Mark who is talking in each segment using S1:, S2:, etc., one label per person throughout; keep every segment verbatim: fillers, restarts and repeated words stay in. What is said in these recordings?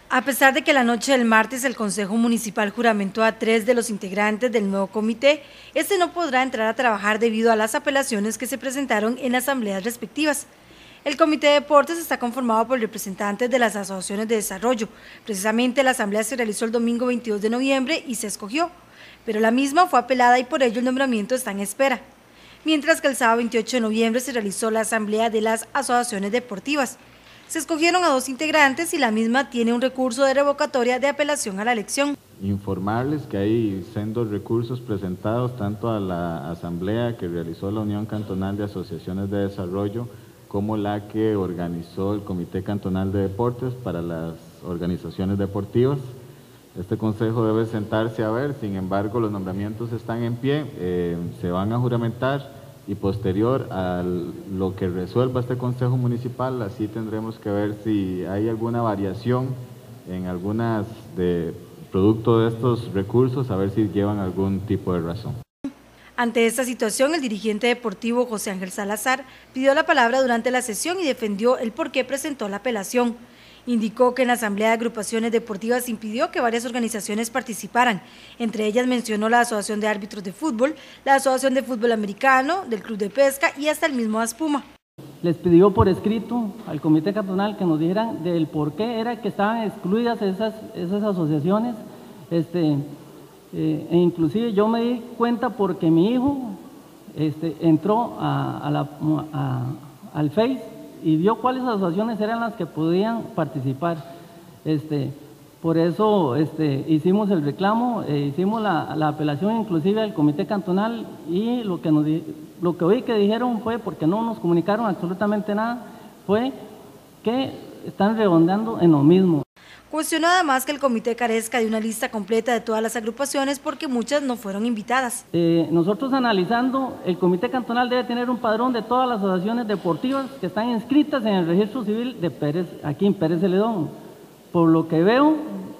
S1: A pesar de que la noche del martes el Consejo Municipal juramentó a tres de los integrantes del nuevo comité, este no podrá entrar a trabajar debido a las apelaciones que se presentaron en asambleas respectivas. El Comité de Deportes está conformado por representantes de las asociaciones de desarrollo. Precisamente la asamblea se realizó el domingo veintidós de noviembre y se escogió, pero la misma fue apelada y por ello el nombramiento está en espera. Mientras que el sábado veintiocho de noviembre se realizó la asamblea de las asociaciones deportivas. Se escogieron a dos integrantes y la misma tiene un recurso de revocatoria de apelación a la elección.
S2: Informarles que hay sendos recursos presentados tanto a la asamblea que realizó la Unión Cantonal de Asociaciones de Desarrollo como la que organizó el Comité Cantonal de Deportes para las organizaciones deportivas. Este consejo debe sentarse a ver, sin embargo los nombramientos están en pie, eh, se van a juramentar y posterior a lo que resuelva este Consejo Municipal, así tendremos que ver si hay alguna variación en algunas de producto de estos recursos, a ver si llevan algún tipo de razón.
S1: Ante esta situación, el dirigente deportivo José Ángel Salazar pidió la palabra durante la sesión y defendió el por qué presentó la apelación. Indicó que en la Asamblea de Agrupaciones Deportivas impidió que varias organizaciones participaran. Entre ellas mencionó la Asociación de Árbitros de Fútbol, la Asociación de Fútbol Americano, del Club de Pesca y hasta el mismo Aspuma.
S3: Les pidió por escrito al Comité Cantonal que nos dijeran del por qué era que estaban excluidas esas, esas asociaciones. Este, eh, e inclusive yo me di cuenta porque mi hijo este, entró a, a la, a, al Face y vio cuáles asociaciones eran las que podían participar. Este, por eso este, hicimos el reclamo, eh, hicimos la, la apelación inclusive al Comité Cantonal y lo que, nos, lo que oí que dijeron fue, porque no nos comunicaron absolutamente nada, fue que están redondeando en lo mismo.
S1: Cuestionó además que el comité carezca de una lista completa de todas las agrupaciones porque muchas no fueron invitadas.
S3: Eh, nosotros analizando, el Comité Cantonal debe tener un padrón de todas las asociaciones deportivas que están inscritas en el registro civil de Pérez, aquí en Pérez Celedón. Por lo que veo,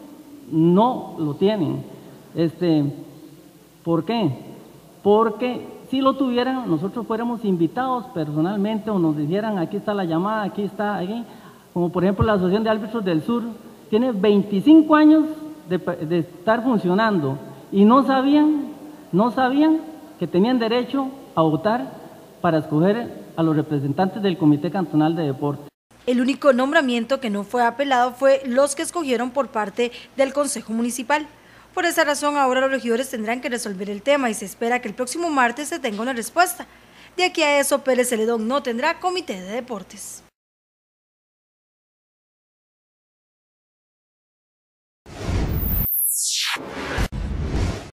S3: no lo tienen. Este, ¿por qué? Porque si lo tuvieran, nosotros fuéramos invitados personalmente o nos dijeran, aquí está la llamada, aquí está, aquí, como por ejemplo la Asociación de Árbitros del Sur, tiene veinticinco años de, de estar funcionando y no sabían, no sabían que tenían derecho a votar para escoger a los representantes del Comité Cantonal de Deportes.
S1: El único nombramiento que no fue apelado fue los que escogieron por parte del Consejo Municipal. Por esa razón, ahora los regidores tendrán que resolver el tema y se espera que el próximo martes se tenga una respuesta. De aquí a eso, Pérez Celedón no tendrá comité de deportes.